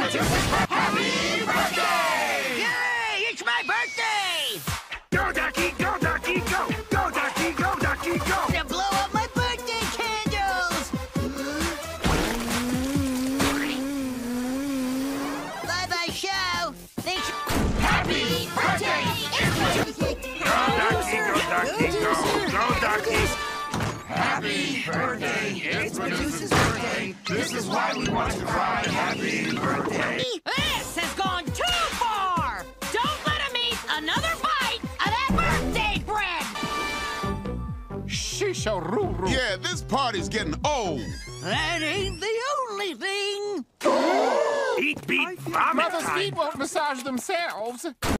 Happy birthday! Yay! It's my birthday! Go, Ducky! Go, Ducky! Go! Go, Ducky! Go, Ducky! Go! To blow up my birthday candles! Bye-bye, show! Thanks. Happy birthday! Go, Ducky! Go, Ducky! Go! Go, Ducky! Happy birthday! It's Medusa's birthday! This is why we want to cry happy birthday! This has gone too far! Don't let him eat another bite of that birthday bread! Shisha-roo-roo. Yeah, this party's getting old. That ain't the only thing! Eat, beat, vomit Mother's time! feet won't massage themselves.